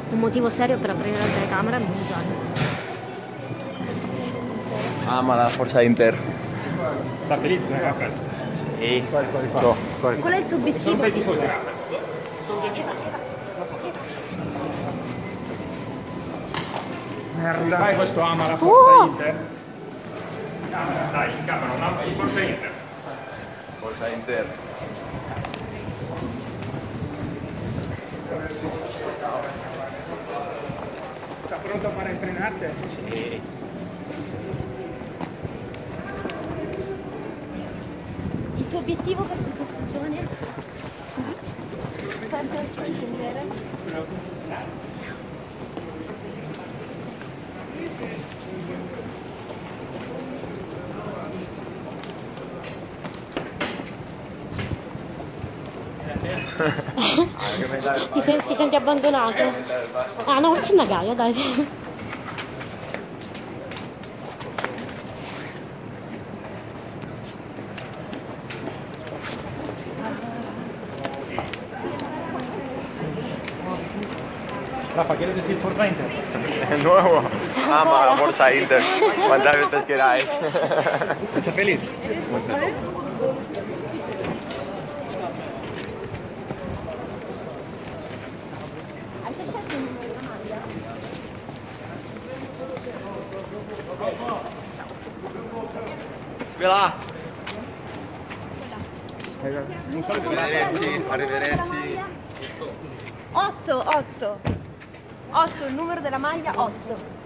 Un motivo serio per aprire la telecamera e non usarla. Ama la Forza Inter. Sta felice, Raffaele? Sì. Qual è il tuo obiettivo? Sono dei tifosi, Raffaele. Sono dei tifosi. Merda. Fai questo ama la Forza Inter? Dai, in camera, un ama di Forza Inter. Forza Inter. Sta pronto a fare imprenate? Sì. Il tuo obiettivo per questa stagione? Sempre intendere? Si senti abbandonato? Ah no, c'è una gaia, dai. Rafa, ¿quieres decir Forza Inter? È nuovo. Ama la Forza Inter. Quantas veces queráis. ¿Estás feliz? Hai già scelto il numero della maglia? Qui là. Non so dove Arrivederci. Arrivederci. 8, 8. 8, il numero della maglia 8.